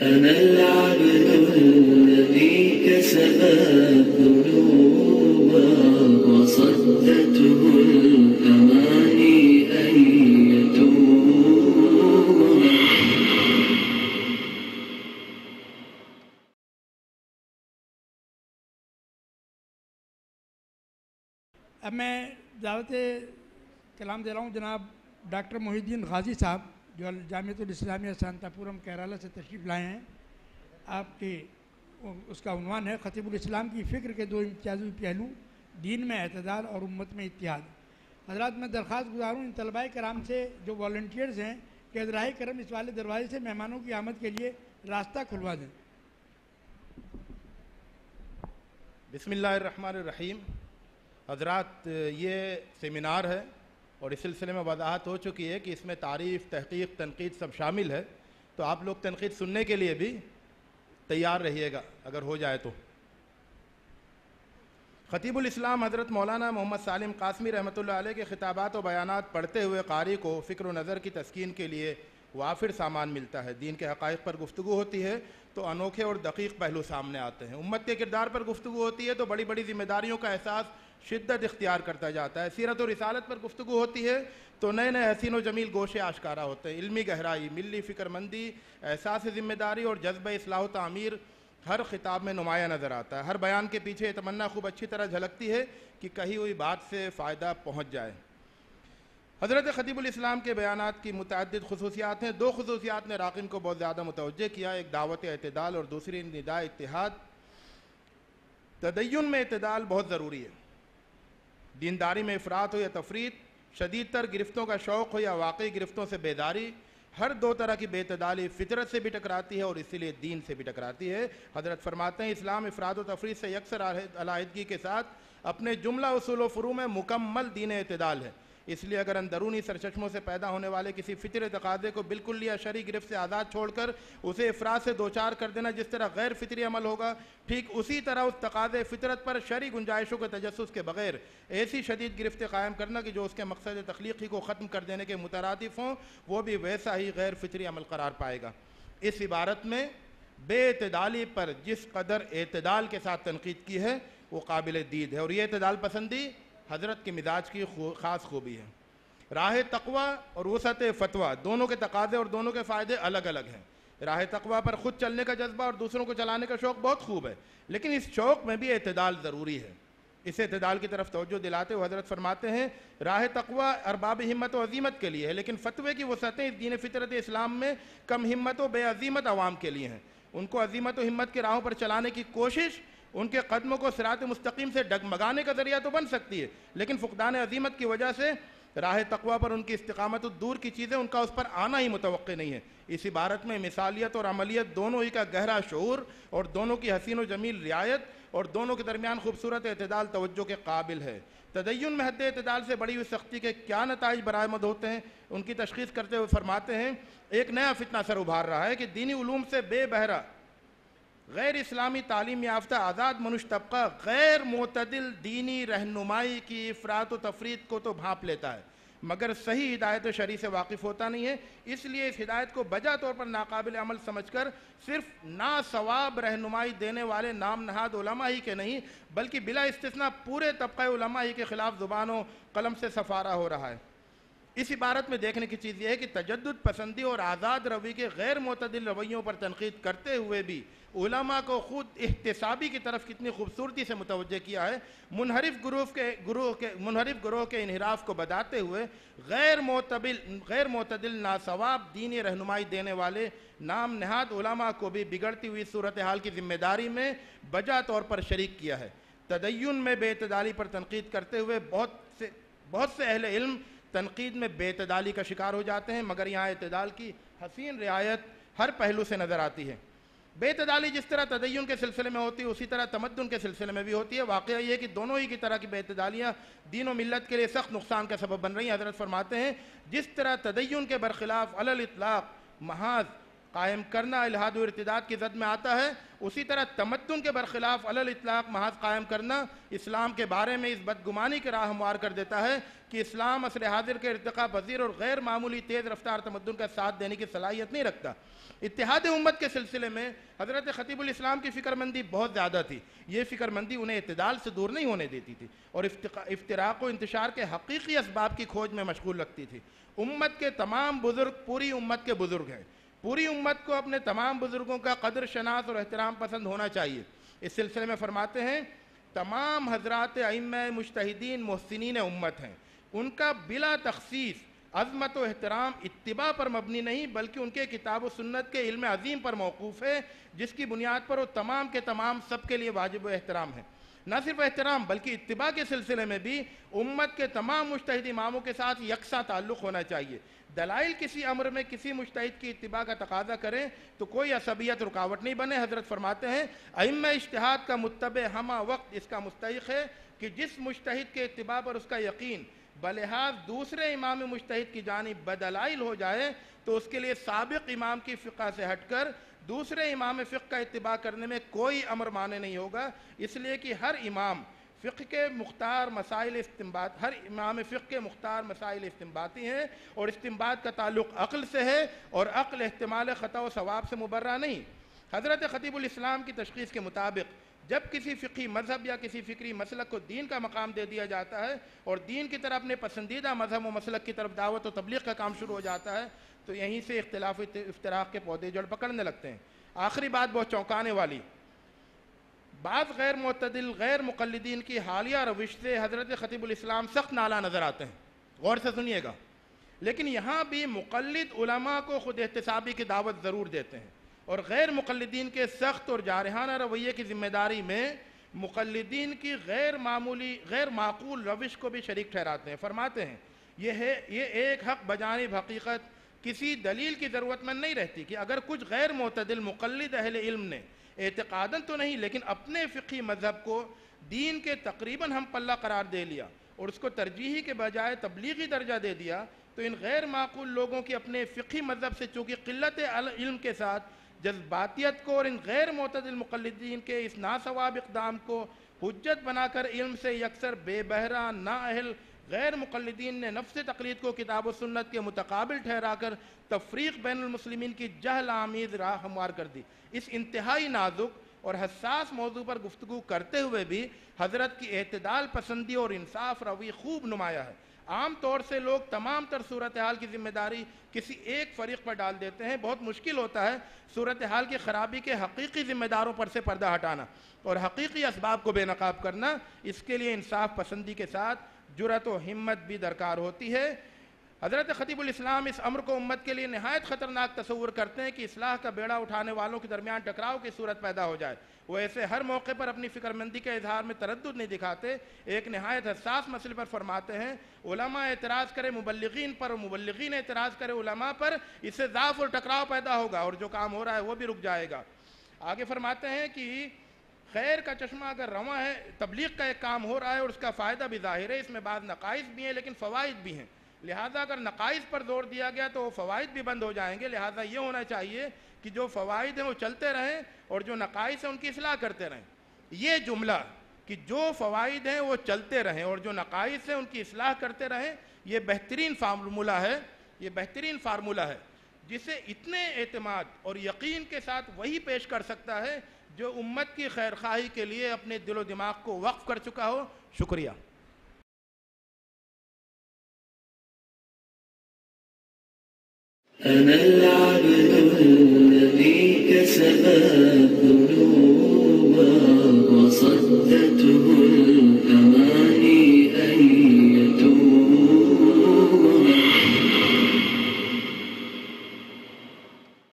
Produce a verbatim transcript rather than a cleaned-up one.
أنا العبد الذي كسب الذنوب وصدته الأماني أن يتوب. اب میں دعوت کلام دے رہا ہوں جناب ڈاکٹر محی الدین غازی صاحب جو جامعۃ الاسلامیہ سانتا پورم کیرالہ سے تشریف لائے ہیں. آپ کے اس کا عنوان ہے خطیب الاسلام کی فکر کے دو امتیازی پہلو، دین میں اعتدال اور امت میں اتحاد. حضرات میں درخواست گزار ہوں ان طلباء کرام سے جو والنٹیئرز ہیں کہ راہ کرم اس والے دروازے سے مہمانوں کی آمد کے لیے راستہ کھلوا دیں. بسم اللہ الرحمن الرحیم. حضرات یہ سیمینار ہے اور اس سلسلے میں وضاحت ہو چکی ہے کہ اس میں تعریف، تحقیق، تنقید سب شامل ہے، تو آپ لوگ تنقید سننے کے لیے بھی تیار رہیے گا اگر ہو جائے تو. خطیب الاسلام حضرت مولانا محمد سالم قاسمی رحمۃ اللہ علیہ کے خطابات و بیانات پڑھتے ہوئے قاری کو فکر و نظر کی تسکین کے لیے وافر سامان ملتا ہے. دین کے حقائق پر گفتگو ہوتی ہے تو انوکھے اور دقیق پہلو سامنے آتے ہیں. امت کے کردار پر گفتگو ہوتی ہے تو بڑی بڑی ذمہ داریوں کا احساس شدت اختیار کرتا جاتا ہے. سیرت و رسالت پر گفتگو ہوتی ہے تو نئے نئے حسین و جمیل گوشے آشکارا ہوتے ہیں. علمی گہرائی، ملی فکر مندی، احساس ذمہ داری اور جذبہ اصلاح و تعمیر ہر خطاب میں نمایاں نظر آتا ہے. ہر بیان کے پیچھے یہ تمنا خوب اچھی طرح جھلکتی ہے کہ کہی ہوئی بات سے فائدہ پہنچ جائے. حضرت خطیب الاسلام کے بیانات کی متعدد خصوصیات ہیں. دو خصوصیات نے راقین کو بہت زیادہ متوجہ کیا، ایک دعوت اعتدال اور دوسری نداء اتحاد. تدین میں اعتدال بہت ضروری ہے. دینداری میں افراط ہو یا تفریط، شدید تر گرفتوں کا شوق ہو یا واقعی گرفتوں سے بیداری، ہر دو طرح کی بے اعتدالی فطرت سے بھی ٹکراتی ہے اور اسی لیے دین سے بھی ٹکراتی ہے. حضرت فرماتے ہیں اسلام افراد و تفریط سے یکسر علیحدگی کے ساتھ اپنے جملہ اصول و فروع میں مکمل دین اعتدال ہے. اس لیے اگر اندرونی سرچشموں سے پیدا ہونے والے کسی فطری تقاضے کو بالکل یا شرعی گرفت سے آزاد چھوڑ کر اسے افراد سے دوچار کر دینا جس طرح غیر فطری عمل ہوگا، ٹھیک اسی طرح اس تقاضے فطرت پر شرعی گنجائشوں کے تجسس کے بغیر ایسی شدید گرفتیں قائم کرنا کہ جو اس کے مقصد تخلیقی کو ختم کر دینے کے مترادف ہوں، وہ بھی ویسا ہی غیر فطری عمل قرار پائے گا. اس عبارت میں بے اعتدالی پر جس قدر اعتدال کے ساتھ تنقید کی ہے وہ قابل دید ہے، اور یہ اعتدال پسندی حضرت کے مزاج کی خاص خوبی ہے. راہ تقوی اور وسعت فتویٰ دونوں کے تقاضے اور دونوں کے فائدے الگ الگ ہیں. راہ تقوی پر خود چلنے کا جذبہ اور دوسروں کو چلانے کا شوق بہت خوب ہے، لیکن اس شوق میں بھی اعتدال ضروری ہے. اس اعتدال کی طرف توجہ دلاتے ہوئے حضرت فرماتے ہیں راہ تقوی ارباب ہمت و عظیمت کے لیے ہے، لیکن فتوے کی وسعتیں اس دین فطرت اسلام میں کم ہمت و بے عظیمت عوام کے لیے ہیں. ان کو عظیمت و ہمت کے راہوں پر چلانے کی کوشش ان کے قدموں کو صراط مستقیم سے ڈگمگانے کا ذریعہ تو بن سکتی ہے، لیکن فقدان عظیمت کی وجہ سے راہ تقوی پر ان کی استقامت و دور کی چیزیں ان کا اس پر آنا ہی متوقع نہیں ہے. اس عبارت میں مثالیت اور عملیت دونوں ہی کا گہرا شعور اور دونوں کی حسین و جمیل رعایت اور دونوں کے درمیان خوبصورت اعتدال توجہ کے قابل ہے. تدین میں حد اعتدال سے بڑی ہوئی سختی کے کیا نتائج برآمد ہوتے ہیں ان کی تشخیص کرتے ہوئے فرماتے ہیں ایک نیا فتنہ سر ابھار رہا ہے کہ دینی علوم سے بے بہرہ غیر اسلامی تعلیم یافتہ آزاد منش طبقہ غیر معتدل دینی رہنمائی کی افراط و تفریط کو تو بھانپ لیتا ہے مگر صحیح ہدایت شرعی سے واقف ہوتا نہیں ہے. اس لیے اس ہدایت کو بجا طور پر ناقابل عمل سمجھ کر صرف ناصواب رہنمائی دینے والے نام نہاد علماء ہی کے نہیں بلکہ بلا استثناء پورے طبقہ علماء ہی کے خلاف زبان و قلم سے سفارہ ہو رہا ہے. اس عبارت میں دیکھنے کی چیز یہ ہے کہ تجدد پسندی اور آزاد روی کے غیر معتدل رویوں پر تنقید کرتے ہوئے بھی علماء کو خود احتسابی کی طرف کتنی خوبصورتی سے متوجہ کیا ہے. منحرف گروہ کے گروہ کے منحرف گروہ کے انحراف کو بتاتے ہوئے غیر معتدل غیر معتدل ناصواب دینی رہنمائی دینے والے نام نہاد علماء کو بھی بگڑتی ہوئی صورتحال کی ذمہ داری میں بجا طور پر شریک کیا ہے. تدین میں بے اعتدالی پر تنقید کرتے ہوئے بہت سے بہت سے اہل علم تنقید میں بے اعتدالی کا شکار ہو جاتے ہیں مگر یہاں اعتدال کی حسین رعایت ہر پہلو سے نظر آتی ہے. بے اعتدالی جس طرح تدین کے سلسلے میں ہوتی ہے اسی طرح تمدن کے سلسلے میں بھی ہوتی ہے. واقعہ یہ ہے کہ دونوں ہی کی طرح کی بے اعتدالیاں دین و ملت کے لیے سخت نقصان کا سبب بن رہی ہیں. حضرت فرماتے ہیں جس طرح تدین کے برخلاف علی الاطلاق محاذ قائم کرنا الحاد و ارتداد کی زد میں آتا ہے، اسی طرح تمدن کے برخلاف علی الاطلاق محاذ قائم کرنا اسلام کے بارے میں اس بدگمانی کے راہ ہموار کر دیتا ہے کہ اسلام عصر حاضر کے ارتقاء پذیر اور غیر معمولی تیز رفتار تمدن کا ساتھ دینے کی صلاحیت نہیں رکھتا۔ اتحاد امت کے سلسلے میں حضرت خطیب الاسلام کی فکر مندی بہت زیادہ تھی۔ یہ فکر مندی انہیں اعتدال سے دور نہیں ہونے دیتی تھی اور افتراق و انتشار کے حقیقی اسباب کی کھوج میں مشغول رکھتی تھی۔ امت کے تمام بزرگ پوری امت کے بزرگ ہیں۔ پوری امت کو اپنے تمام بزرگوں کا قدر شناس اور احترام پسند ہونا چاہیے۔ اس سلسلے میں فرماتے ہیں تمام حضرات ائمہ مجتہدین محسنین امت ہیں، ان کا بلا تخصیص عظمت و احترام اتباع پر مبنی نہیں بلکہ ان کے کتاب و سنت کے علم عظیم پر موقوف ہے، جس کی بنیاد پر وہ تمام کے تمام سب کے لیے واجب و احترام ہے۔ نہ صرف احترام بلکہ اتباع کے سلسلے میں بھی امت کے تمام مجتہد اماموں کے ساتھ یکساں تعلق ہونا چاہیے۔ دلائل کسی امر میں کسی مجتہد کی اتباع کا تقاضا کریں تو کوئی عصبیت رکاوٹ نہیں بنے۔ حضرت فرماتے ہیں ائمہ اجتہاد کا متبع ہمہ وقت اس کا مستحق ہے کہ جس مجتہد کے اتباع پر اس کا یقین بلحاظ دوسرے امام مجتہد کی جانب بدلائل ہو جائے تو اس کے لیے سابق امام کی فقہ سے ہٹ کر دوسرے امام فقہ کا اتباع کرنے میں کوئی امر مانے نہیں ہوگا، اس لیے کہ ہر امام فقہ کے مختار مسائل استنباط ہر امام فقہ کے مختار مسائل استنباطی ہیں اور استنباط کا تعلق عقل سے ہے اور عقل احتمال خطا و ثواب سے مبرہ نہیں۔ حضرت خطیب الاسلام کی تشخیص کے مطابق جب کسی فقہی مذہب یا کسی فکری مسلک کو دین کا مقام دے دیا جاتا ہے اور دین کی طرف اپنے پسندیدہ مذہب و مسلک کی طرف دعوت و تبلیغ کا کام شروع ہو جاتا ہے تو یہیں سے اختلاف افتراق کے پودے جڑ پکڑنے لگتے ہیں۔ آخری بات بہت چونکانے والی، بعض غیر معتدل غیر مقلدین کی حالیہ روش سے حضرت خطیب الاسلام سخت نالا نظر آتے ہیں، غور سے سنیے گا، لیکن یہاں بھی مقلد علماء کو خود احتسابی کی دعوت ضرور دیتے ہیں اور غیر مقلدین کے سخت اور جارحانہ رویے کی ذمہ داری میں مقلدین کی غیر معمولی غیر معقول روش کو بھی شریک ٹھہراتے ہیں۔ فرماتے ہیں یہ ہے یہ ایک حق بجانب حقیقت کسی دلیل کی ضرورت مند نہیں رہتی کہ اگر کچھ غیر معتدل مقلد اہل علم نے اعتقاداً تو نہیں لیکن اپنے فقہی مذہب کو دین کے تقریباً ہم پلہ قرار دے لیا اور اس کو ترجیحی کے بجائے تبلیغی درجہ دے دیا تو ان غیر معقول لوگوں کی اپنے فقہی مذہب سے چونکہ قلت علم کے ساتھ جذباتیت کو اور ان غیر معتدل مقلدین کے اس ناصواب اقدام کو حجت بنا کر علم سے یکسر بے بہرہ نااہل غیر مقلدین نے نفس تقلید کو کتاب و سنت کے متقابل ٹھہرا کر تفریق بین المسلمین کی جہل آمیز راہ ہموار کر دی۔ اس انتہائی نازک اور حساس موضوع پر گفتگو کرتے ہوئے بھی حضرت کی اعتدال پسندی اور انصاف روی خوب نمایاں ہے۔ عام طور سے لوگ تمام تر صورتحال کی ذمہ داری کسی ایک فریق پر ڈال دیتے ہیں، بہت مشکل ہوتا ہے صورتحال کی خرابی کے حقیقی ذمہ داروں پر سے پردہ ہٹانا اور حقیقی اسباب کو بے نقاب کرنا۔ اس کے لیے انصاف پسندی کے ساتھ جرأت و ہمت بھی درکار ہوتی ہے۔ حضرت خطیب الاسلام اس امر کو امت کے لیے نہایت خطرناک تصور کرتے ہیں کہ اصلاح کا بیڑا اٹھانے والوں کے درمیان ٹکراؤ کی صورت پیدا ہو جائے۔ وہ ایسے ہر موقع پر اپنی فکر مندی کے اظہار میں تردد نہیں دکھاتے۔ ایک نہایت حساس مسئلے پر فرماتے ہیں علماء اعتراض کرے مبلغین پر اور مبلغین اعتراض کرے علماء پر، اس سے ضعف اور ٹکراؤ پیدا ہوگا اور جو کام ہو رہا ہے وہ بھی رک جائے گا۔ آگے فرماتے ہیں کہ خیر کا چشمہ اگر رواں ہے، تبلیغ کا ایک کام ہو رہا ہے اور اس کا فائدہ بھی ظاہر ہے، اس میں بعض نقائص بھی ہیں لیکن فوائد بھی ہیں، لہٰذا اگر نقائص پر زور دیا گیا تو وہ فوائد بھی بند ہو جائیں گے، لہٰذا یہ ہونا چاہیے کہ جو فوائد ہیں وہ چلتے رہیں اور جو نقائص ہیں ان کی اصلاح کرتے رہیں۔ یہ جملہ کہ جو فوائد ہیں وہ چلتے رہیں اور جو نقائص ہیں ان کی اصلاح کرتے رہیں، یہ بہترین فارمولہ ہے یہ بہترین فارمولہ ہے جسے اتنے اعتماد اور یقین کے ساتھ وہی پیش کر سکتا ہے جو امت کی خیرخواہی کے لیے اپنے دل و دماغ کو وقف کر چکا ہو۔ شکریہ۔ أنا العبد الذي كسب الذنوب